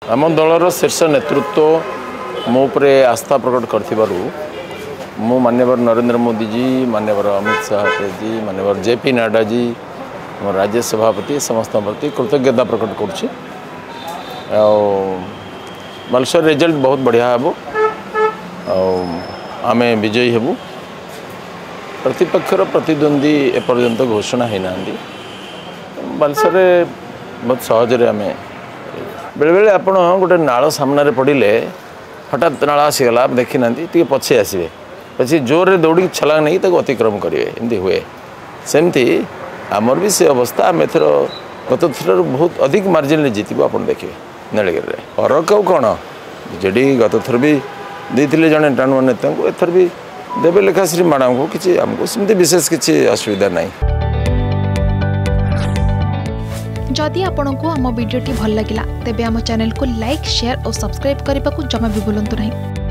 आम दलर शीर्ष नेतृत्व मो उपरे आस्था प्रकट कर मु मान्यवर नरेंद्र मोदी जी, मान्यवर अमित शाह जी, मान्यवर जेपी नड्डा जी, राज्य सभापति समस्त प्रति कृतज्ञता प्रकट करुच्ची। बालेश्वर रिजल्ट बहुत बढ़िया हे, आम विजयी हेबू। प्रतिपक्षर प्रतिद्वंदी एपर्यंत घोषणा होना बालेश्वर बहुत सहजरे आम बेले बेले आप गोटे नाल सामने पड़े हठात नाल आसीगला देखी ना टी पछे आसवे पछी जोर रे दौड़ी छलांग नहीं अतिक्रम करेंगे एमती हुए सेमती आमर भी से अवस्था आम एथर गत थर बहुत अधिक मार्जिन जीतबू आप देखिए नीलगिरी फरक कौन जेडी गत थर भी देते जड़े टाणुआ नेता को एथर भी देवे लेखाश्री मैडम को किसी आमको सेमती विशेष किसी असुविधा नहीं। जदि आपंक आम भिडी भल लगा तेब आम चैनल को लाइक शेयर और सब्सक्राइब करने को जमा भी भूलु नहीं।